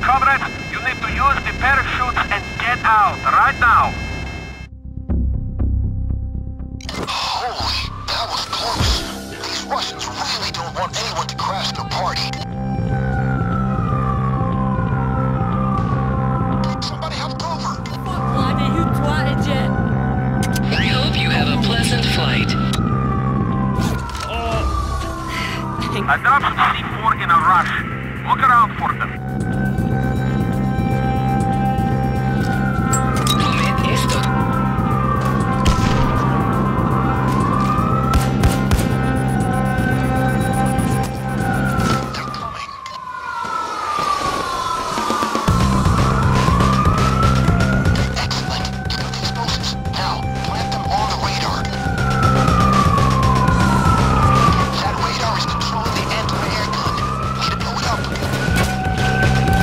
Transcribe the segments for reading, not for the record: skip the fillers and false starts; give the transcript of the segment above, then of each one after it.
Comrades, you need to use the parachutes and get out, right now. Holy, that was close. These Russians really don't want anyone to crash their party. Somebody have cover. We hope you have a pleasant flight. I dropped some C4 in a rush. Look around for them. Tome esto. They're coming. Excellent. You got the explosives. Now, plant them on the radar. That radar is controlling the anti-air gun. Way to blow it up.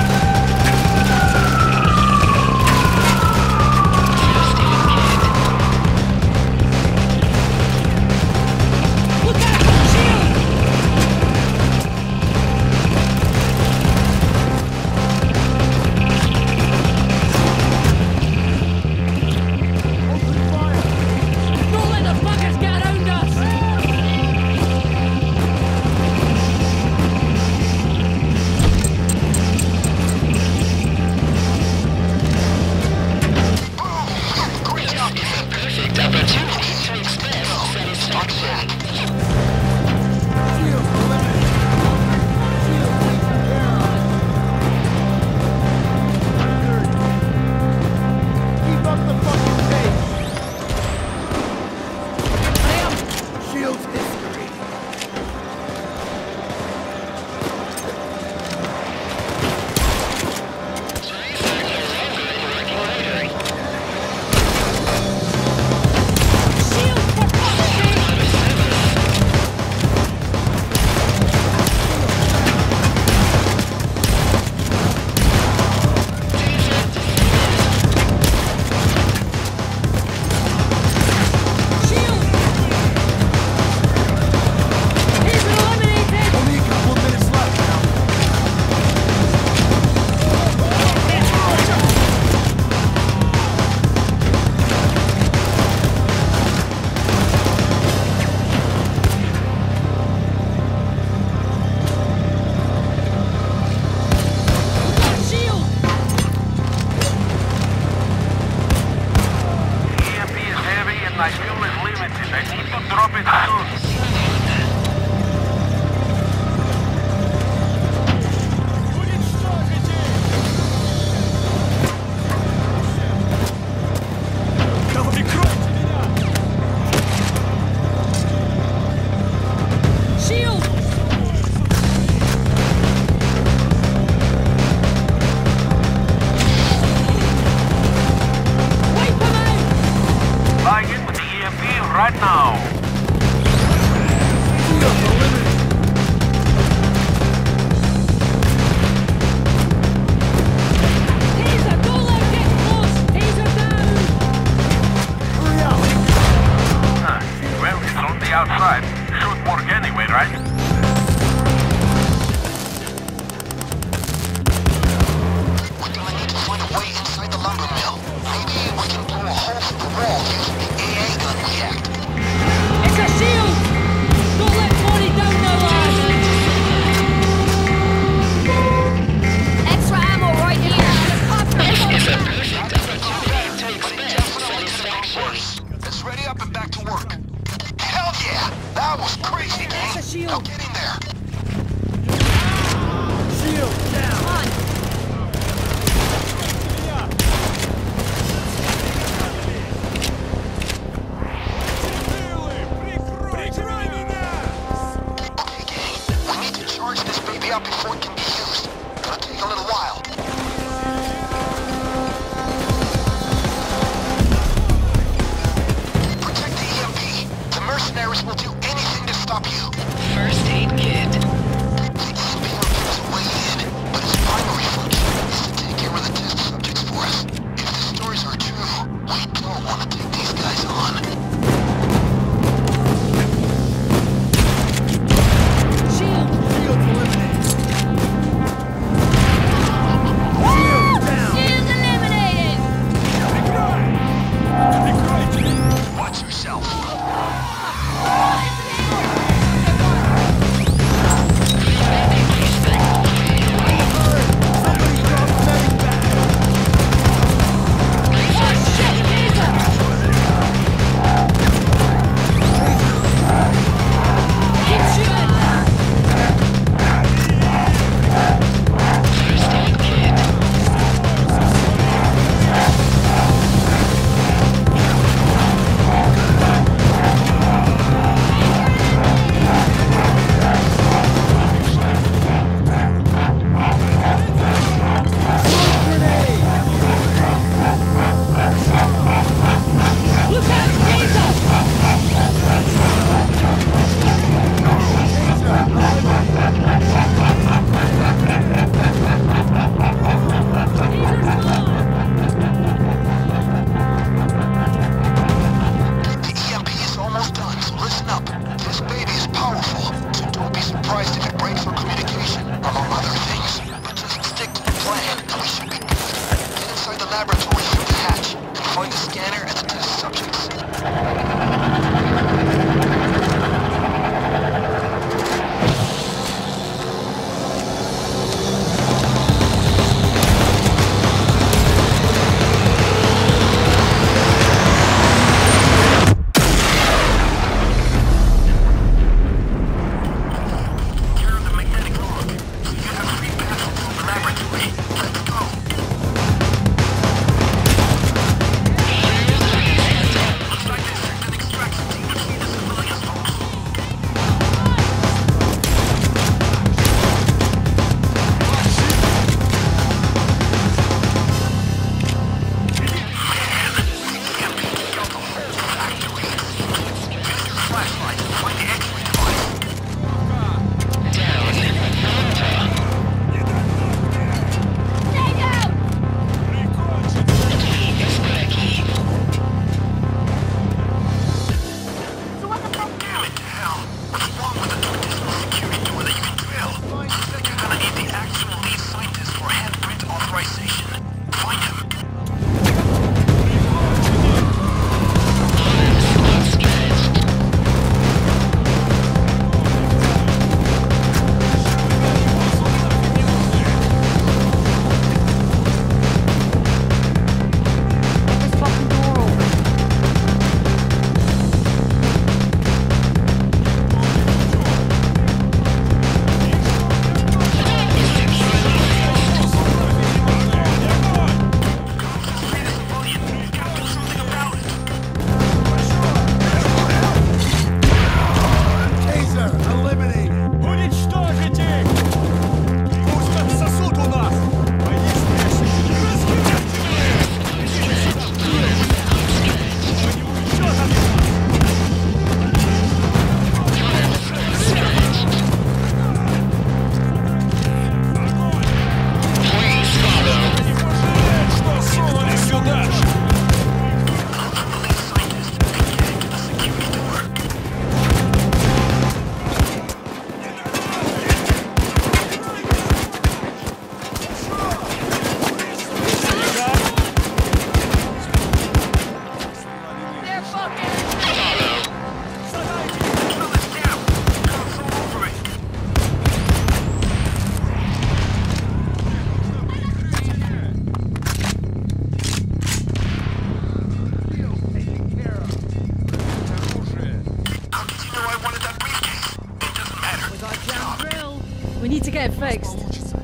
We need to get it fixed.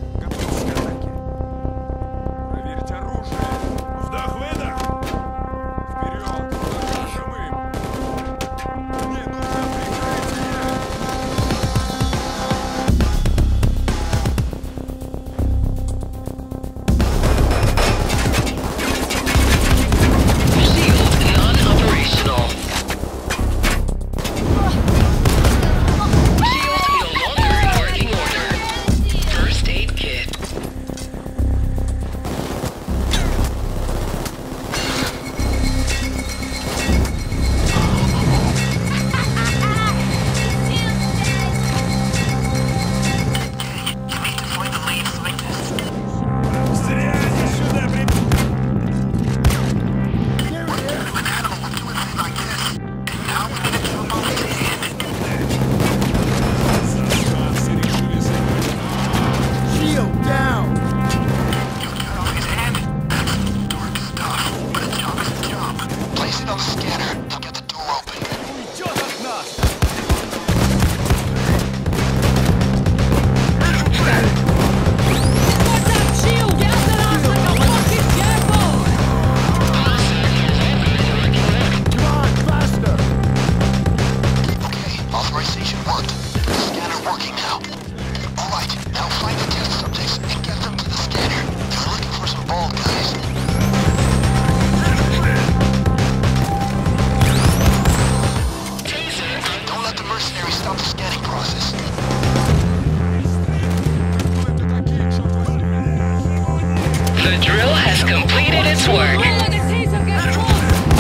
Проверить оружие. Вдох-выдох. Вперед. Живым. Мне нужно прикрытие. Shield non-operational. Shield no longer in working order. First aid kit. Зря они сюда Засранцы решили забыть. Shield down! Place it on the scanner. They'll get the door open. Уйдет от нас! What's up, Shield? Get off the ass like a fucking jackal! Come on, faster! Okay, authorization worked. The scanner working now. Alright, now find the test subjects and get them to the scanner. They're looking for some bald guys. Don't let the mercenaries stop the scanning process. Кто это такие, черт возьми? The drill has completed its work. Oh, the taser gets close!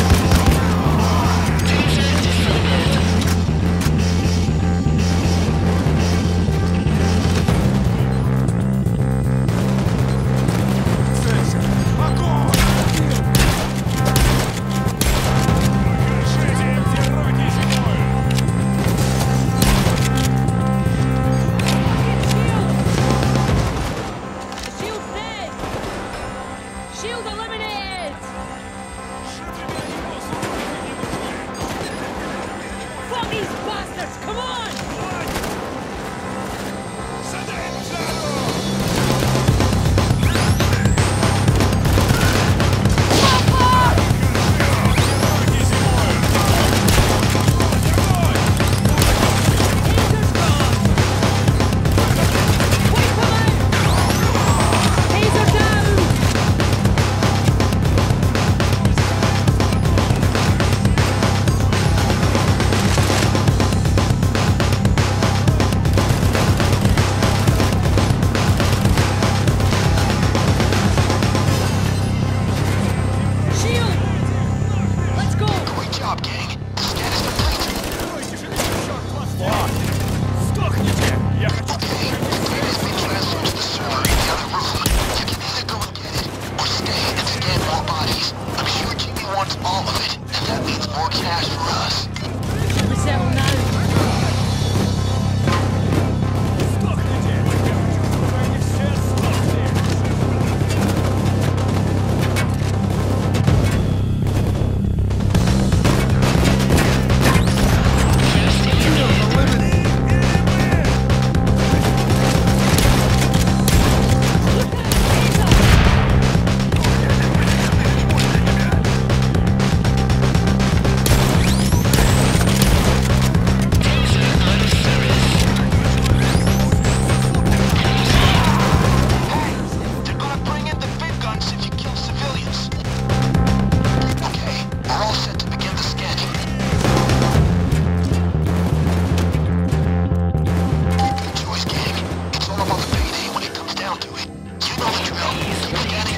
Целься! Огонь! Покажите им, где роги зимой! Shield's dead! Shield eliminated!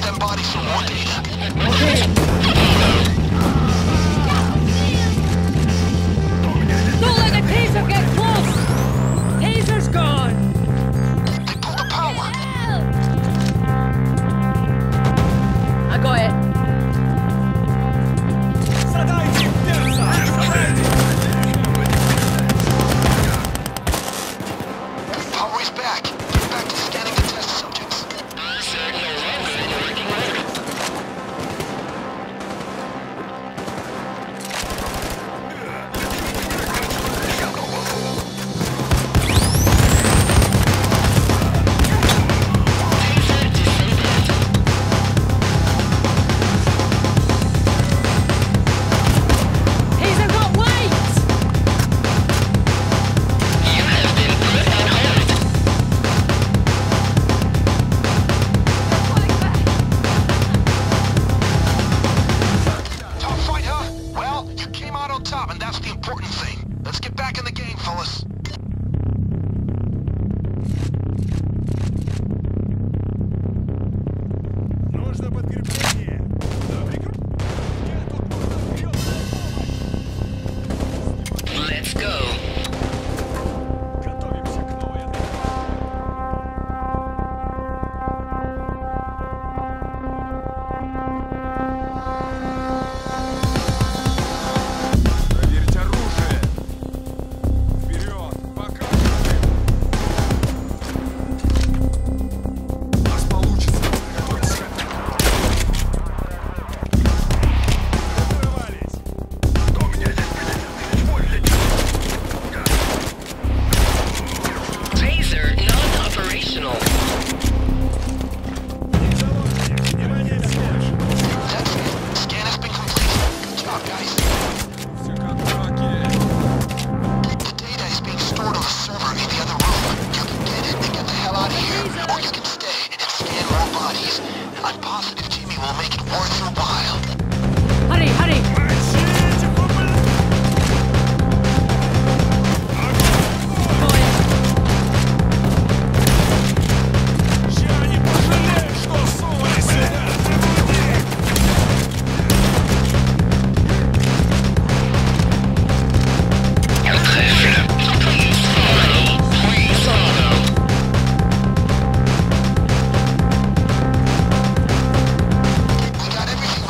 them bodies for more data. Don't let the taser get close! Taser's gone! They pulled the power. I got it. Задайте перца! Power is back. Get back to scanning the test subjects. Sir, no longer in working order. Taser got weight! You have been put on hold. Tough fight, huh? Well, you came out on top, and that's the important thing. Let's get back in the game, fellas. Нужно подкрепление! Где тут можно серьезная помощь? Let's go. Готовимся к новой атаке. Проверить оружие! Вперед! Показывай! У нас получится! Готовься! Тренировались! Кто меня здесь будет? Мой летит. Taser non-operational. Внимание, всех! That's it. Scan has been completed. Good job, guys. Все как в раке. The data is being stored on a server in the other room. You can get it and get the hell out of here. Or you can stay and scan more bodies. I'm positive Jimmy will make it worth your while. Hurry, hurry! Got it. Я не пожалею, что сунули сюда! Please follow. Please follow. We got everything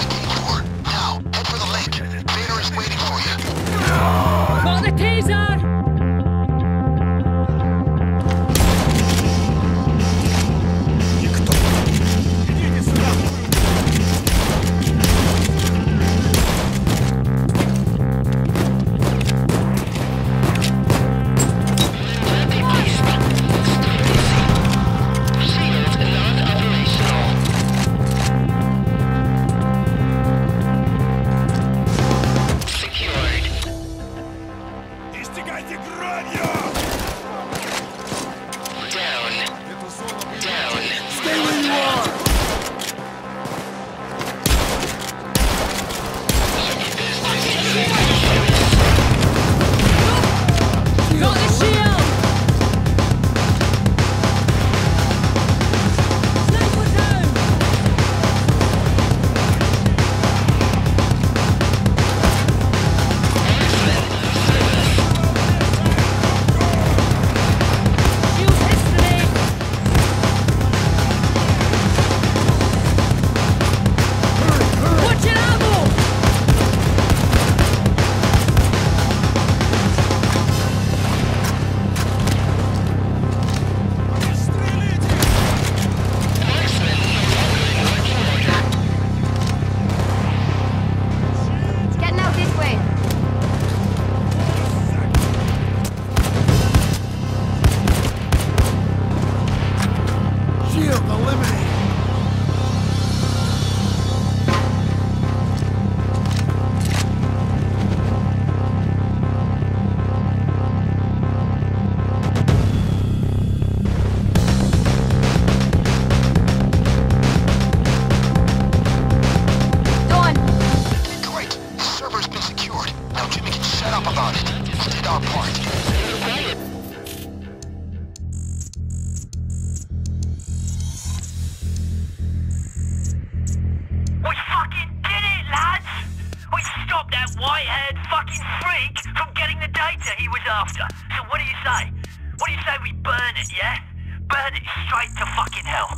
the data he was after. So what do you say? What do you say we burn it, yeah? Burn it straight to fucking hell.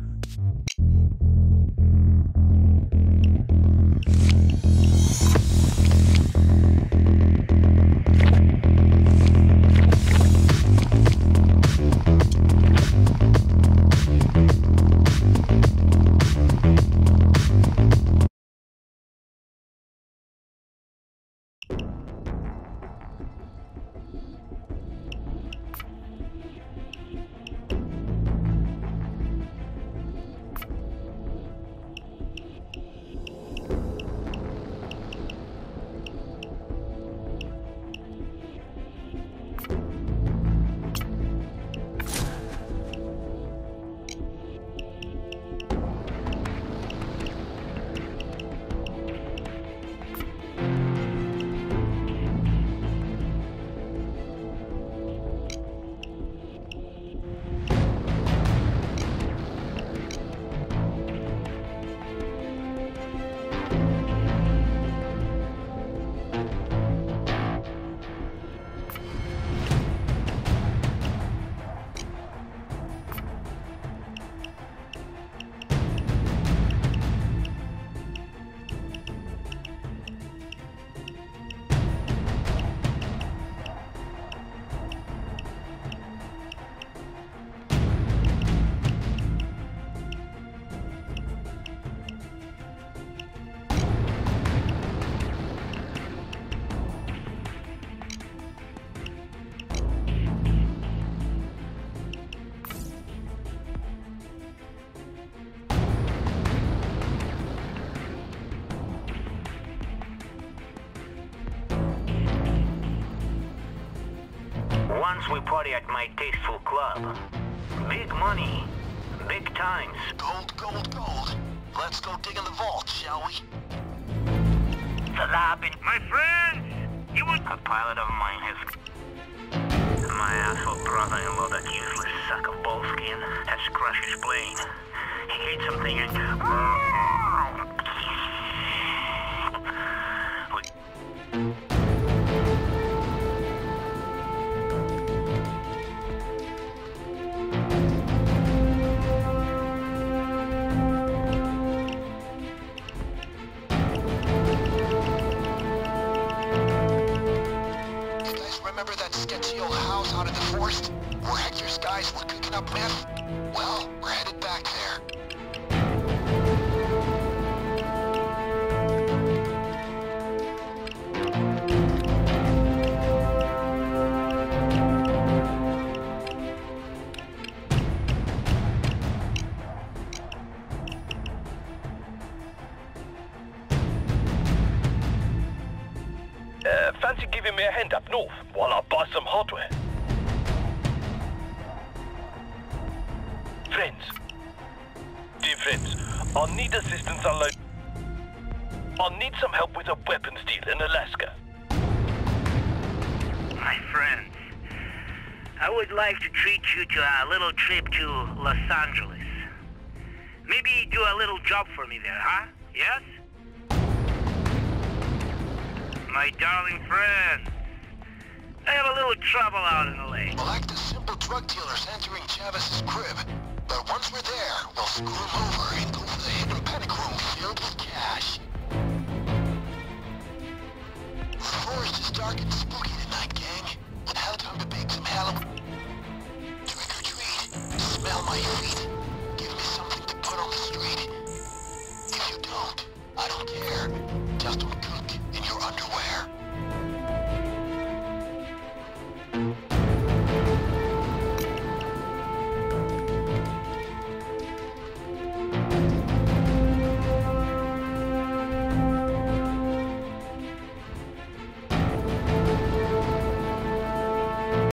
Once we party at my tasteful club. Big money. Big times. Gold, gold, gold. Let's go dig in the vault, shall we? Salabin. My friends! You would... A pilot of mine has... My asshole brother-in-law, that useless sack of bullskin, has crushed his plane. He ate something and... Remember that sketchy old house out in the forest? Where Hector's guys were cooking up meth? Well, we're headed back there. Fancy giving me a hand up north while I buy some hardware? Friends. Dear friends, I need assistance unload. I need some help with a weapons deal in Alaska. My friends, I would like to treat you to a little trip to Los Angeles. Maybe do a little job for me there, huh? Yes? My darling friends, I have a little trouble out in the lake. We'll act as simple drug dealers entering Chavez's crib. But once we're there, we'll screw him over and go for the hidden panic room filled with cash. The forest is dark and spooky tonight, gang. And now time to bake some Halloween. Trick or treat. Smell my feet. Give me something to put on the street. If you don't, I don't care. Just don't come.